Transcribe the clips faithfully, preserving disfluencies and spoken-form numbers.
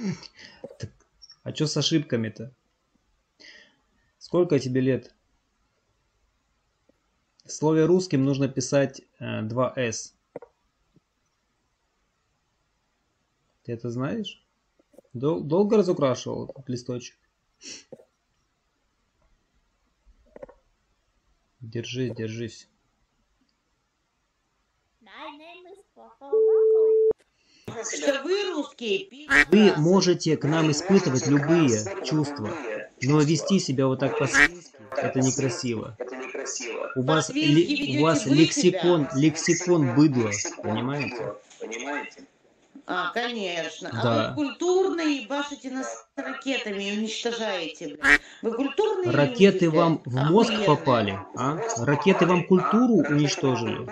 Так, а что с ошибками-то? Сколько тебе лет? В слове русским нужно писать э, два эс. Ты это знаешь? Дол долго разукрашивал этот листочек? Держись, держись. Что вы русские? Вы можете к нам испытывать любые чувства, но вести себя вот так по-свински — это некрасиво. У вас, ли, у вас лексикон, лексикон быдла, понимаете? А, конечно. Да. А вы культурные, башите нас ракетами и уничтожаете. Вы культурные Ракеты люди, вам в мозг охуенные. попали, а? Ракеты вам культуру уничтожили.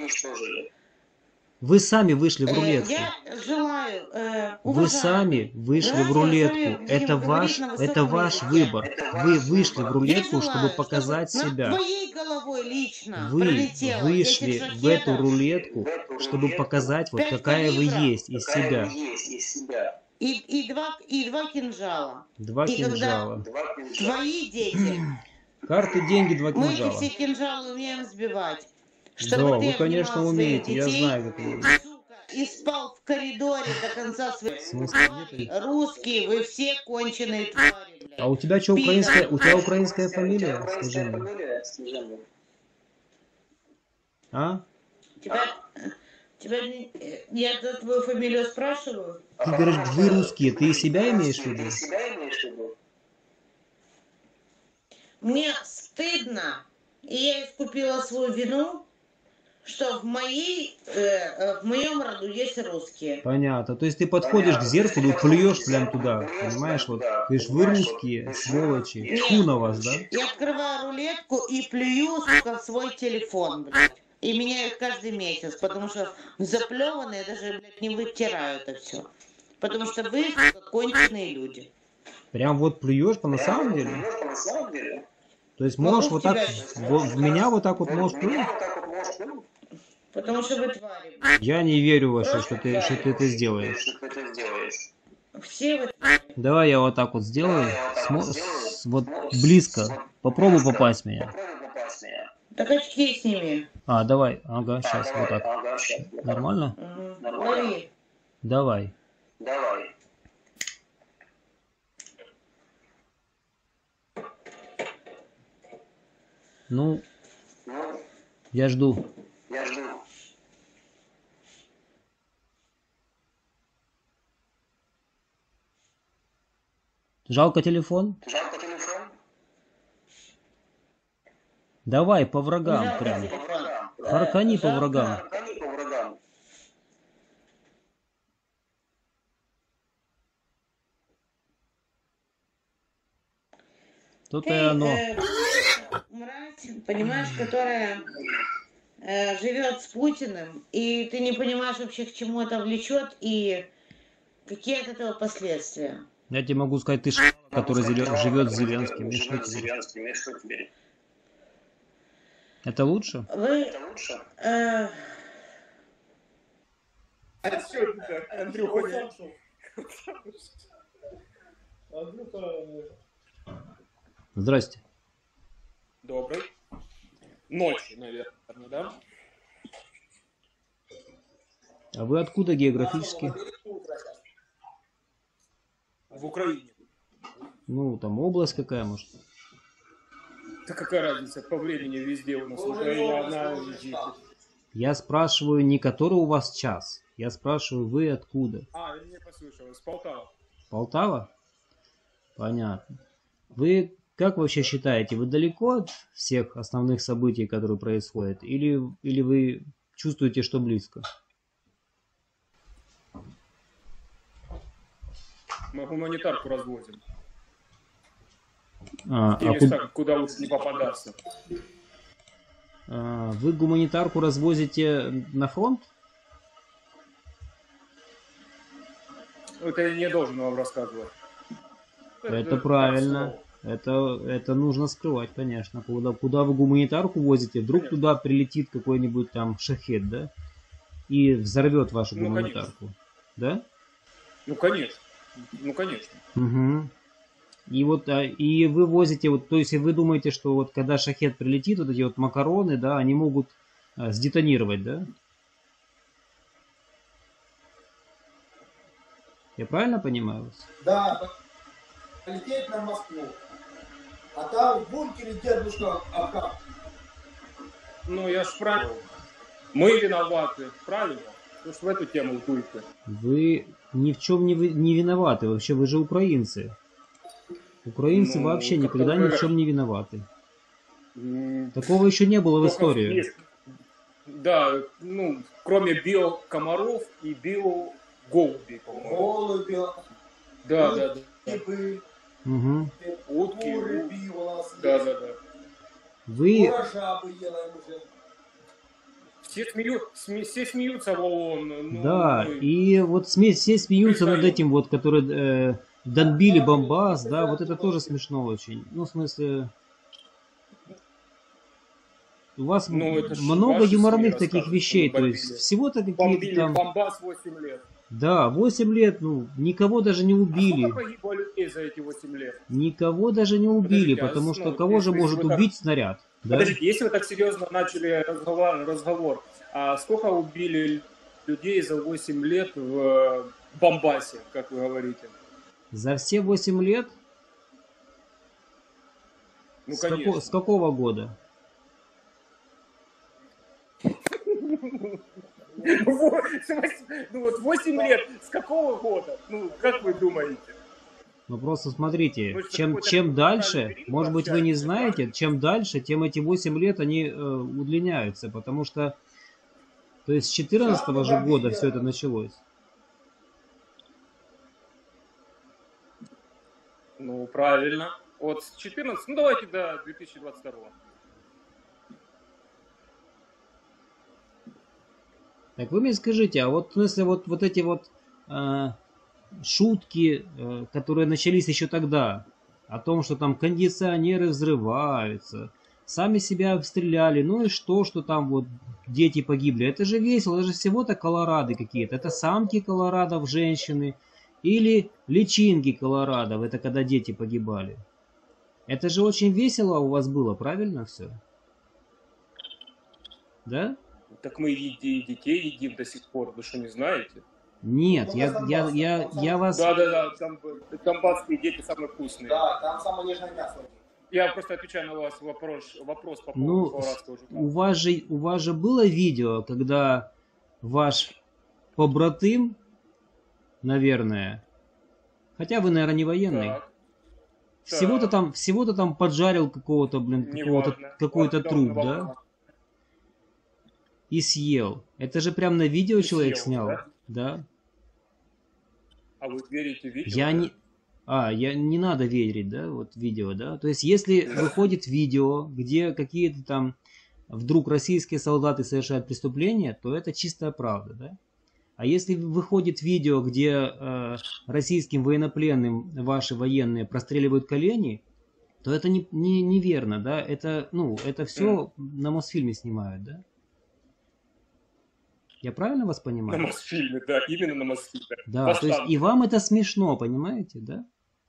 Вы сами вышли в рулетку. Я желаю, э, Вы сами вышли в рулетку. Это ваш, это ваш выбор. Вы вышли в рулетку, чтобы показать себя. Твоей головой лично Вы вышли в эту рулетку, чтобы показать, вот какая вы есть из себя. И, и, два, и два кинжала. Два и кинжала. Твои дети. Карты, деньги, два Мы эти кинжала. все кинжалы умеем сбивать. Да, вы, конечно, умеете. Я знаю, как вы умеете. И спал в коридоре до конца своей жизни. Русские, вы все конченые твари, блядь. А у тебя что, украинская, у тебя украинская фамилия? Скажи мне. А? Тебя, тебя, я твою фамилию спрашиваю? Ты говоришь, вы русские, ты себя имеешь в виду? Мне стыдно, и я искупила свою вину, что в, моей, э, в моем роду есть русские. Понятно. То есть ты подходишь к зеркалу и плюешь прям туда, понимаешь? Вот, ты говоришь, вы русские, сволочи, тьфу на вас, да? Я открываю рулетку и плюю, сука, в свой телефон, блядь. И меняю каждый месяц, потому что заплеванные даже, блядь, не вытираю это все. Потому что вы, сука, конченые люди. Прям вот плюешь по на самом деле? То есть можешь вот так, в меня вот так вот можешь плюнуть? Потому что вы твари. Я не верю вообще, что ты, что ты это сделаешь. Все вы... Давай я вот так вот сделаю, Смо с, вот близко. Попробуй попасть в меня. Так очки сними. А, давай, ага, сейчас, вот так. Нормально? Угу. Лови. Давай. Давай. Ну, я жду. Я жду. Жалко телефон? Жалко телефон? Давай, по врагам прям. Харкани по врагам. Харкани по врагам. То-то и оно. Э, мразь, понимаешь, которая э, живет с Путиным, и ты не понимаешь вообще, к чему это влечет, и какие от этого последствия. Я тебе могу сказать, ты ш**, который живет с Зеленским. И что тебе? Это лучше? Вы... Это лучше? Э... Андрюха, Здрасте. Добрый. Ночи, наверное, да? А вы откуда географически? В Украине. Ну, там область какая, может? Да какая разница, по времени везде у нас Украина одна лежит. Я спрашиваю не который у вас час. Я спрашиваю, вы откуда? А, я не послышал, из Полтавы. Полтава? Понятно. Вы как вообще считаете, вы далеко от всех основных событий, которые происходят? Или, или вы чувствуете, что близко? Мы гуманитарку развозим. А, В те а места, куда, куда лучше не попадаться. А, вы гуманитарку развозите на фронт? Это я не должен вам рассказывать. Это, это правильно. Это, это нужно скрывать, конечно. Куда, куда вы гуманитарку возите? Вдруг конечно. Туда прилетит какой-нибудь там шахед, да? И взорвет вашу ну, гуманитарку. Конечно. Да? Ну, конечно. Ну, конечно. Угу. И вот, а, и вы возите, вот, то есть вы думаете, что вот когда шахед прилетит, вот эти вот макароны, да, они могут а, сдетонировать, да? Я правильно понимаю вас? Да, полететь на Москву. А там в бункере дедушка Акап. Ну, я ж правильно. Мы виноваты, правильно? Вы ж в эту тему дуете. Вы ни в чем не, вы, не виноваты, вообще вы же украинцы. Украинцы Ну, вообще как-то никогда вы- ни в чем не виноваты. М, Такого еще не было в только истории. есть- Да, ну, кроме биокомаров и биоголубей, по-моему. Голуби, Да, да, да. рыбы, Угу. Утки, куры у- бил у нас. Да, да, да. Вы, Урожа бы ела им уже. Все, смеют, сме- все смеются в ООН. Ну, да, мы- и вот сме- все смеются над Признаем. этим вот, который э, Донбили Бомбас, да, вот это тоже смешно очень. Ну, в смысле, у вас Ну, это ж много ваши юморных СМИ таких рассказывают, вещей, что то мы есть бомбили. всего-то какие-то Бомбили там... Донбасс восемь лет. Да, восемь лет, ну, никого даже не А убили. сколько погибло людей за эти восемь лет? Никого даже не убили, Подождите, а потому ну, что кого же если может вы так- убить снаряд? Да? Подождите, если вы так серьезно начали разговор, разговор, а сколько убили людей за восемь лет в э, Бомбасе, как вы говорите? За все восемь лет? Ну, с, како- конечно. с какого года? Ну вот восемь лет, с какого года? Ну, как вы думаете? Ну просто смотрите, Может, чем, какой-то чем специальный дальше, период может быть вы не общается, знаете, правильно? чем дальше, тем эти восемь лет они э, удлиняются, потому что, то есть с четырнадцатого же года все это началось. Ну, правильно. Вот с четырнадцатого, ну давайте до две тысячи двадцать второго. Так вы мне скажите, а вот в смысле вот, вот эти вот э, шутки, э, которые начались еще тогда, о том, что там кондиционеры взрываются, сами себя обстреляли, ну и что, что там вот дети погибли, это же весело, это же всего-то колорадо какие-то, это самки колорадов, женщины, или личинки колорадов, это когда дети погибали. Это же очень весело у вас было, правильно все? Да? Так мы и и детей едим до сих пор, вы что, не знаете? Нет, я, я, я, я вас... Да-да-да, там э, донбасские дети самые вкусные. Да, там самое нежное мясо. Я просто отвечаю на вас вопрос, вопрос по поводу Ну, колорадского жука. у вас же, у вас же было видео, когда ваш побратым, наверное, хотя вы, наверное, не военный, Так, всего-то так. там, всего-то там поджарил какого-то, блин, какого-то, неважно. какой-то Вот труп, давно да, волна. и съел. Это же прям на видео И человек съел, снял, да? да? А вы верите в видео? Я не... А, я не надо верить, да, вот видео, да? То есть, если выходит видео, где какие-то там вдруг российские солдаты совершают преступления, то это чистая правда, да? А если выходит видео, где э, российским военнопленным ваши военные простреливают колени, то это не, не, неверно, да? Это, ну, это все на Мосфильме снимают, да? Я правильно вас На понимаю? Мосфильме, да, именно на Мосфильме. Да, то есть и вам это смешно, понимаете, да?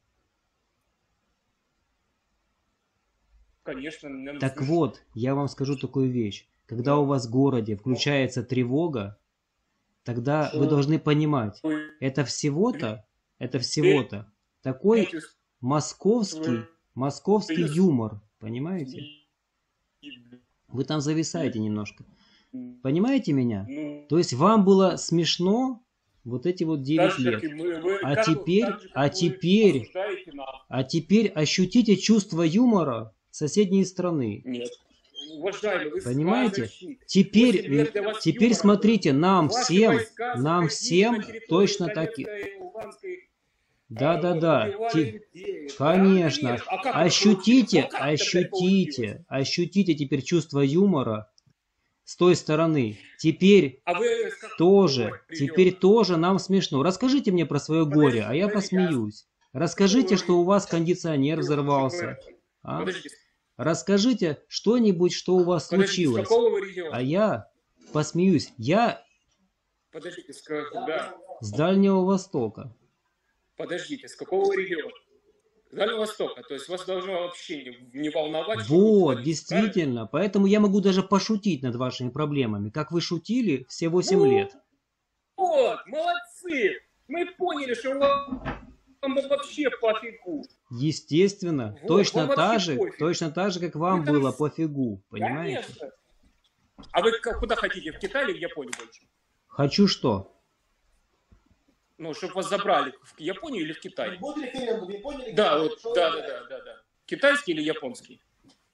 Конечно, мне Так смешно. вот, я вам скажу такую вещь. Когда у вас в городе включается тревога, тогда вы должны понимать, Вы это всего-то, это всего-то такой видите, московский, московский Плюс- юмор, понимаете? и- и- Вы там зависаете немножко. Понимаете меня? ну, То есть вам было смешно вот эти вот так девять же, как лет. и мы- вы- А как- теперь- так же, как а вы теперь- осуждаете нас. А теперь ощутите чувство юмора соседней страны. Нет. Уважаемый, вы Понимаете? сказочник. Теперь, восемь лет для вас теперь юмора смотрите, нам Ваши всем, войска нам заходили всем на территорию точно так и... Донецкой и Луганской, Да-да-да, э, убивали те- людей. конечно. Да, конечно. А как это Ощутите, получилось? Ну, как это, блядь, ощутите, получилось? ощутите теперь чувство юмора с той стороны. Теперь А вы с какого тоже, региона? теперь тоже нам смешно. Расскажите мне про свое горе, а я подождите, посмеюсь. Расскажите, что у вас кондиционер взорвался. А? Подождите, Расскажите что-нибудь, что у вас подождите, с случилось. какого вы региона? А я посмеюсь. Я Подождите, с, как- да. с Дальнего Востока. Подождите, с какого региона? С Дальнего Востока. То есть вас должно вообще не, не волновать. Вот, действительно. Поэтому я могу даже пошутить над вашими проблемами. Как вы шутили все восемь лет. Вот, молодцы. Мы поняли, что вам вообще пофигу. Естественно. Вот, точно вам та вообще же, пофиг. точно так же, как вам Вы там было с- пофигу. Понимаете? Конечно. А вы к- куда хотите? В Китай или в Японию больше? Хочу что? Ну, чтобы вас забрали в Японию или в Китай? Будет референдум в Японии или Да, Китае? вот, Что да, вы да, выбираете? да, да, да. Китайский или японский?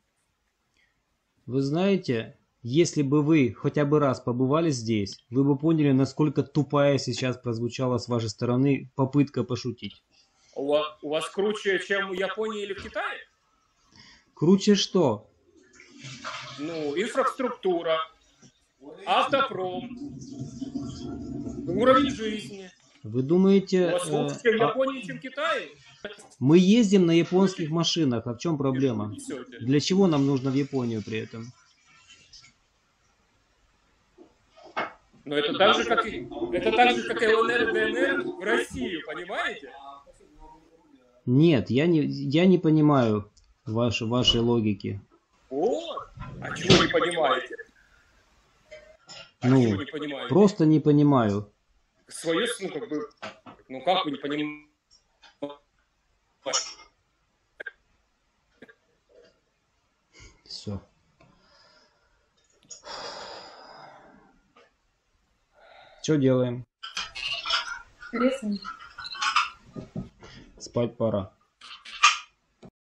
Вы знаете, если бы вы хотя бы раз побывали здесь, вы бы поняли, насколько тупая сейчас прозвучала с вашей стороны попытка пошутить. У вас, у вас круче, чем в Японии или в Китае? Круче что? Ну, инфраструктура, автопром, уровень жизни. Вы У думаете, вас э, лучше, чем в а- Японии, чем в Китае? мы ездим на японских машинах, а в чем проблема? Несете. Для чего нам нужно в Японию при этом? Но это так же, как и, это так же, как и ЛНР и ДНР в Россию, понимаете? Нет, я не, я не понимаю ваши, вашей логики. Вот. А чего не понимаете? А Ну, чего не понимаете? Просто не понимаю. Свое, ну, как бы, ну, как вы не понимаете? Все. Что делаем? Рисуем. Спать пора.